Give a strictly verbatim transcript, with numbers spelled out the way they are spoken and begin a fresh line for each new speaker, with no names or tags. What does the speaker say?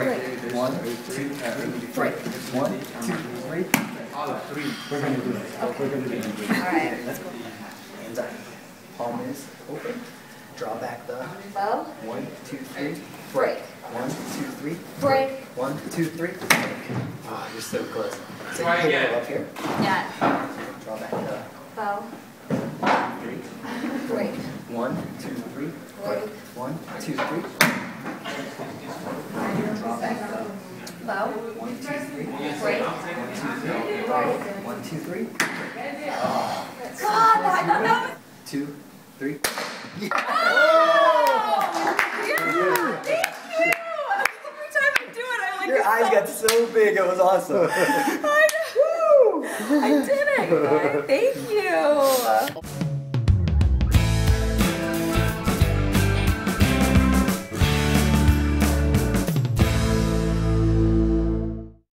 break. One, two, three, break. One, two, three. Three. We're gonna do it. Okay. We're gonna do it.
All right.
Let's go. Hands up. Palm is open. Draw back the
bow.
One, two, three.
Break.
One, two, three.
Break.
One, two, three. Break. Oh, you're so close. So you hit it up here.
Yeah.
Draw back the
Bow.
three.
Break.
One, two, three. Break. One, two, three. Draw back the
Bow.
one, two, three.
Break.
One, two, three. Break. One, two, three. Oh.
God, that, that, that.
Two, three.
Yeah. Oh! Yeah. Thank you. Every time I do it, I like.
Your eyes got so big. It was awesome.
I, I did it, guys.